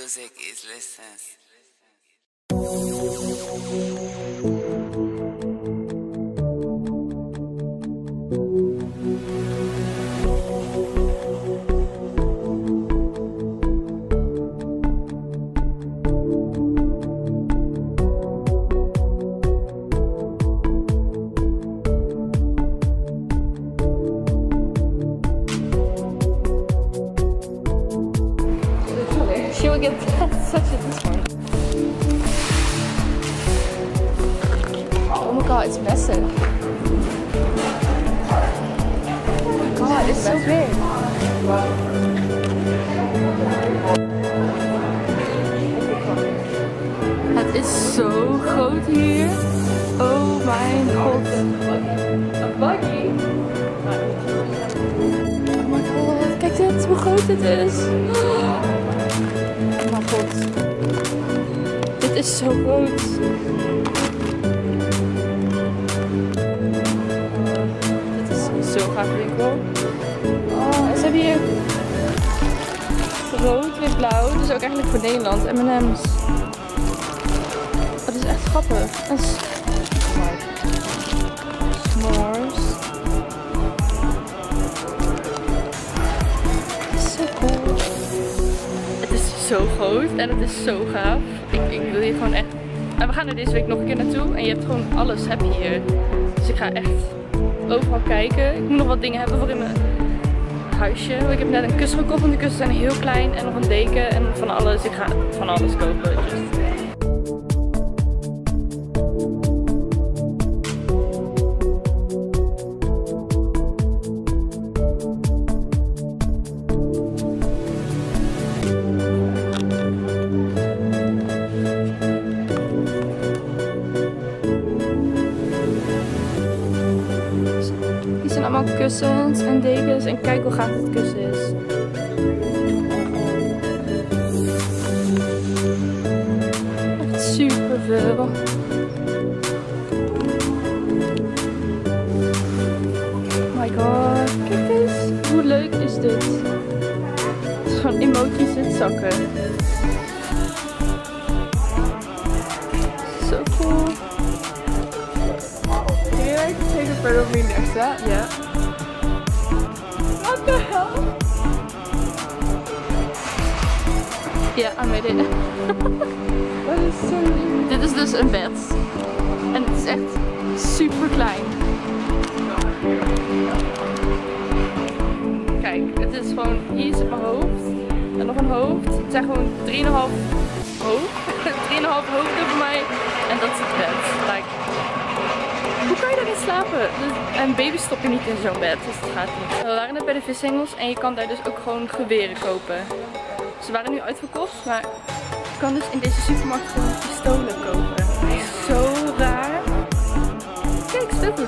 music is listened. She will get such a discount. Oh my god, it's massive. Oh my god, it's so big. Het is zo groot hier. Oh mijn god. Een buggy. Oh my god, kijk dit, hoe groot dit is. Oh mijn god. Dit is zo groot. Dit is zo gaaf winkel. Oh, en ze hebben hier rood, wit, blauw. Dus ook eigenlijk voor Nederland. M&M's. Dat is echt grappig. En s'mores. Zo groot en het is zo gaaf. Ik wil hier gewoon echt. En we gaan er deze week nog een keer naartoe. En je hebt gewoon alles heb je hier. Dus ik ga echt overal kijken. Ik moet nog wat dingen hebben voor in mijn huisje. Ik heb net een kussen gekocht, want de kussen zijn heel klein. En nog een deken en van alles. Ik ga van alles kopen. Dus. Allemaal kussens en dekens en kijk hoe gaaf het kussen is. Echt super veel. Oh my god, kijk eens. Hoe leuk is dit? Het is gewoon emoties in zakken. So cool. Can you like take a photo of me next to that? Yeah. What the hell? Yeah, I made it. Dat is zo lief. Dit is dus een bed. En het is echt super klein. Kijk, het is gewoon, hier zit mijn hoofd. En nog een hoofd. Het zijn gewoon 3,5 hoofd. 3,5 hoofden voor mij. En dat is het bed. Like, hoe kan je daarin slapen? En baby stop je niet in zo'n bed, dus dat gaat niet. We waren net bij de vishengels en je kan daar dus ook gewoon geweren kopen. Ze waren nu uitverkocht, maar je kan dus in deze supermarkt gewoon pistolen kopen. Zo raar. Kijk, speelgoed.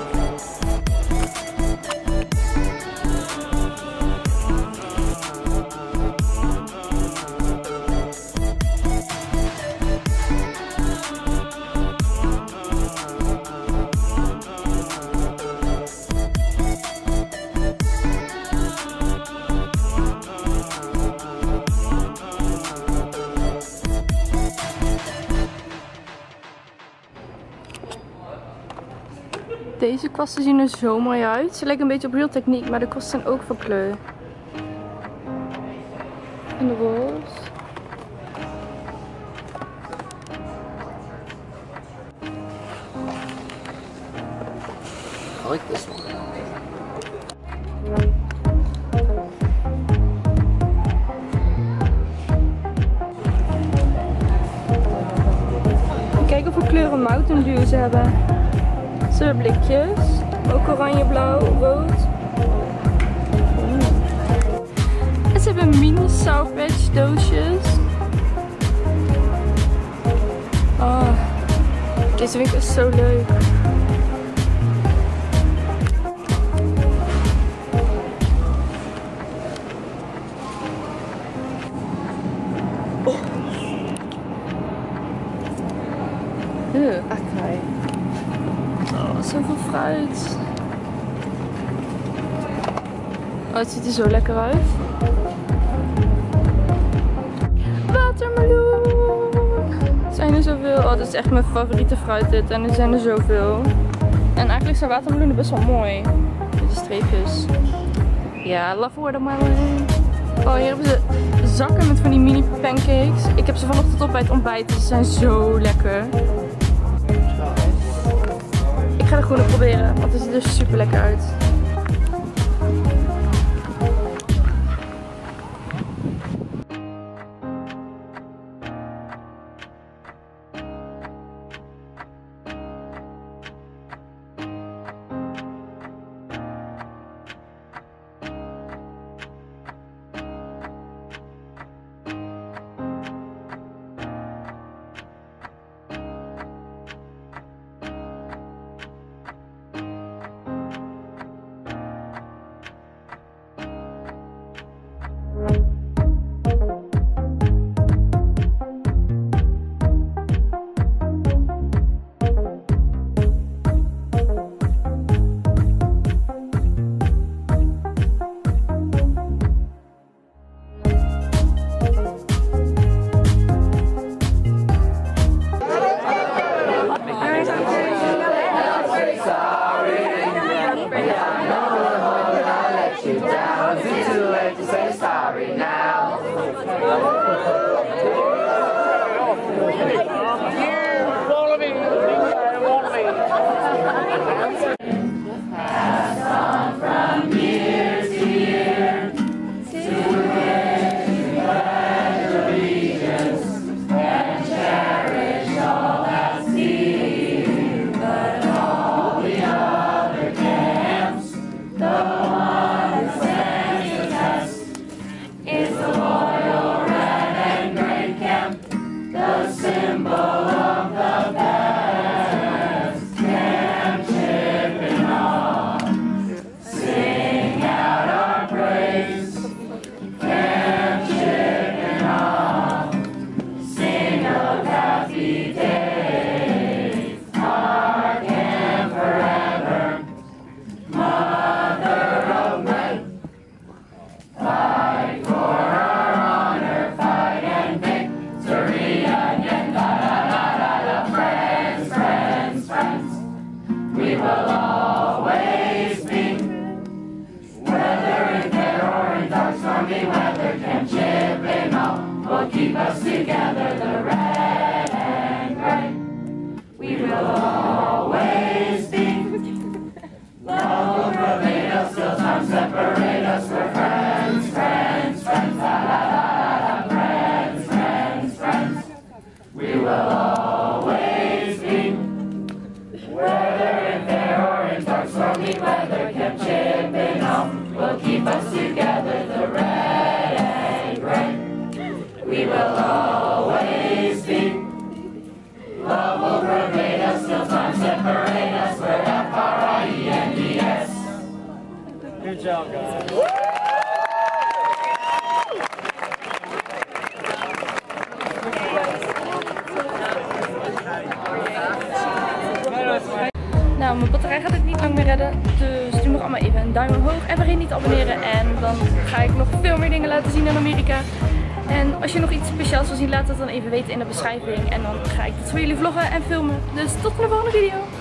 Deze kwasten zien er zo mooi uit. Ze lijken een beetje op Real Technique, maar de kwasten zijn ook van kleur. En de roze. I like this one. Kijk hoeveel kleuren Mountain Dew ze hebben. Ze hebben blikjes, ook oranje, blauw, rood. En ze hebben mini Sour Patch doosjes. Oh, deze winkel is zo leuk. Oh. Akkai. Oh, zoveel fruit. Oh, het ziet er zo lekker uit. Watermeloen. zoveel. Oh, dit is echt mijn favoriete fruit dit. En er zijn er zoveel. En eigenlijk zijn watermeloenen best wel mooi. Dit is streepjes. Ja, love watermelon. Oh, hier hebben ze zakken met van die mini pancakes. Ik heb ze vanochtend op bij het ontbijt. Ze zijn zo lekker. Ik ga de groene proberen, want het ziet er super lekker uit. Keep us together, the red and gray. We will always be. Love will pervade us till time separate us. We're friends, friends, friends. La la la la, friends, friends, friends. We will always be. Whether in fair or in dark stormy weather, kept chipping off. Will keep us together, the red and gray. We will always be. Love will pervade us till time separate us. We're F-R-I-E-N-D-S. Good job, guys. Nou, mijn batterij gaat het niet lang meer redden, dus doe nog allemaal even een duim omhoog en vergeet niet te abonneren. En dan ga ik nog veel meer dingen laten zien in Amerika. En als je nog iets speciaals wil zien, laat het dan even weten in de beschrijving. En dan ga ik dat voor jullie vloggen en filmen. Dus tot de volgende video!